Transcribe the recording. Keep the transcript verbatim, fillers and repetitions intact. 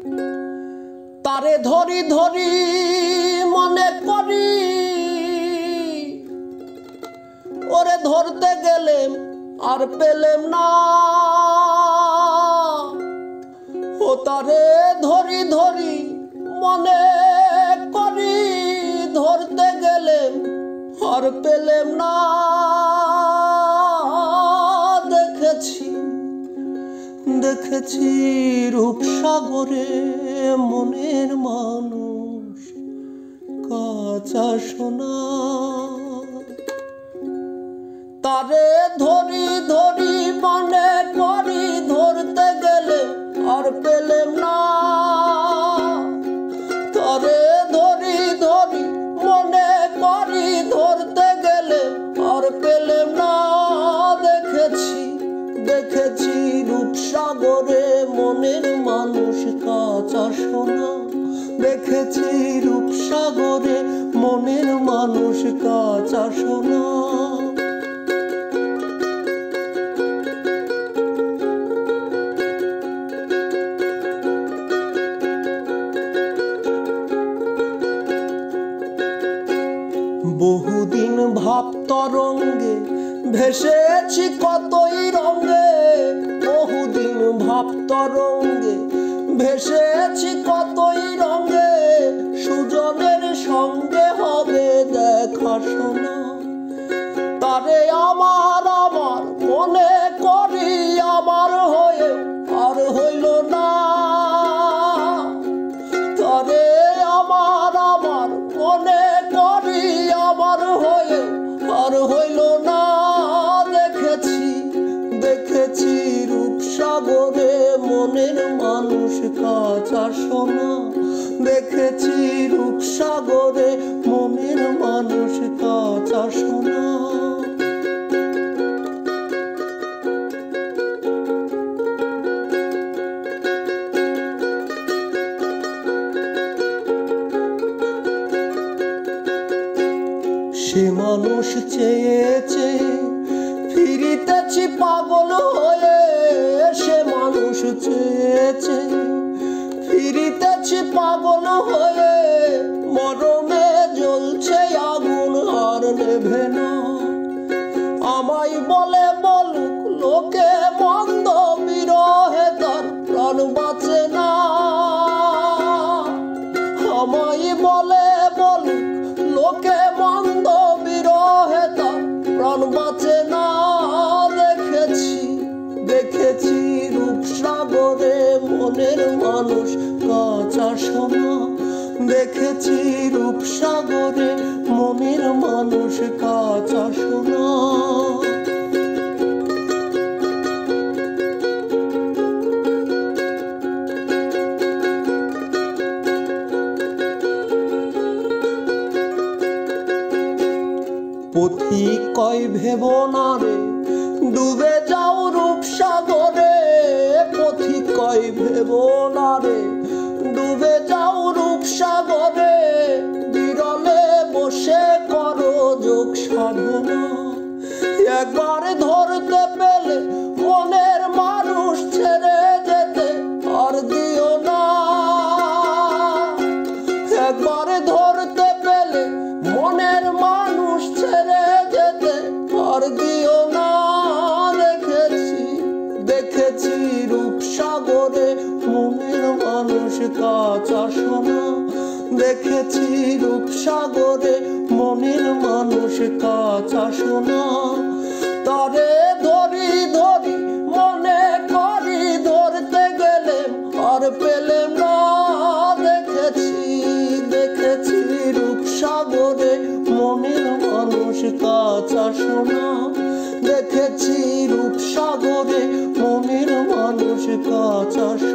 তারে ধরি ধরি মনে করি ওরে ধরতে গেলেম আর পেলেম না ও তারে ধরি ধরি মনে করি ধরতে গেলেম আর পেলেম না দেখেছি দেখেছি রূপসাগরে মনের মানুষ কাঁচা সোনা তারে ধরি ধরি মনে করি ধরতে গেলে আর পেলেম না তারে ধরি ধরি মনে করি ধরতে গেলে আর পেলেম না দেখেছি দেখেছি রূপসাগরে মনের মানুষ কাঁচা সোনা দেখেছি রূপসাগরে মনের মানুষ কাঁচা সোনা বহুদিন ভাব তরঙ্গে ভেসেছি কতই রঙে বহুদিন ভাব তরঙ্গে ভেসেছি কতই রঙে সুজনের সঙ্গে হবে দেখা শোনা তারে আমার আমার মনে করি আমার হয়ে আর হইল না তারে আমার আমার মনে করি আমার হয়ে আর হইল না দেখেছি দেখেছি রূপসাগরে মনের মানুষ কাঁচা সোনা দেখেছি রূপসাগরে মনের মানুষ কাঁচা সোনা সে মানুষ চেয়েছে ফিরিতেছি পাগল হয়ে সে মানুষ চেয়েছে ফিরিতেছি পাগল হয়ে মরণে জ্বলছে আগুন আর নেভে না আমায় বলে বলুক লোকে মন্দ বিরহে তার প্রাণ বাঁচে না আমায় বলে বলুক লোকে মন্দ বিরহে তার প্রাণ বাঁচে না দেখেছি দেখেছি রূপসাগরে মনের মানুষ কাঁচা সোনা দেখেছি রূপসাগরে মনের মানুষ কাঁচা সোনা পথিক কয় ভেব না রে ডুবে যাও রূপসাগরে পথিক কয় ভেব না রে ডুবে যাও রূপসাগরে বিরলে বসে করো যোগ সাধনা একবার ধরতে পেলে মনের মানুষ ছেড়ে যেতে আর দিও না একবার ধরতে পেলে মনের মানুষ ছেড়ে যেতে আর দিও না দেখেছি দেখেছি রূপসাগরে মনের মানুষ কাঁচা সোনা দেখেছি রূপসাগরে মনের মানুষ কাঁচা সোনা তারে ধরি ধরি মনে করি ধরতে গেলেম আর পেলেম না দেখেছি দেখেছি রূপসাগরে মনের মানুষ কাঁচা সোনা দেখেছি রূপসাগরে মনের মানুষ কাঁচা